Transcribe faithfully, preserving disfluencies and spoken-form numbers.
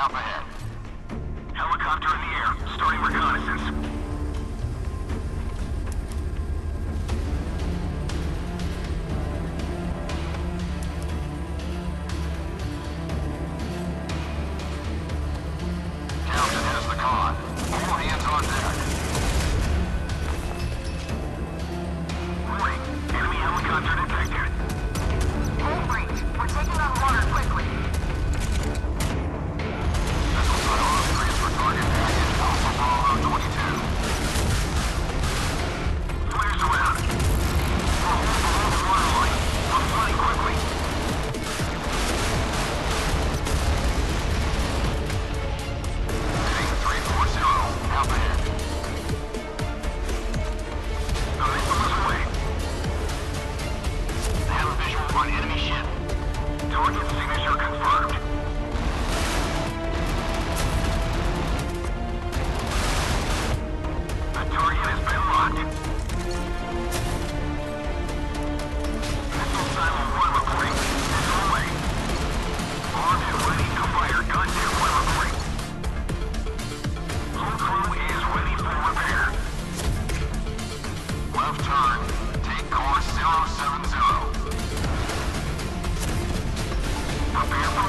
Out ahead. Helicopter in the air. Starting reconnaissance. Townsend has the con. All hands on deck. Warning. Enemy helicopter detected. Hull breach. We're taking on water quickly. Missile silos transfer target package Alpha Bravo twenty-two. Flares around. We're holding below the waterline. We're flying quickly. Heading three four zero. Out ahead. The missile is away. Have a visual on enemy ship. Target signature confirmed. The target has been locked. Missile silo one reporting. Missile away. Armed and ready to fire. Gunship one reporting. Whole crew is ready for repair. Left turn. Take course zero seven zero. Prepare for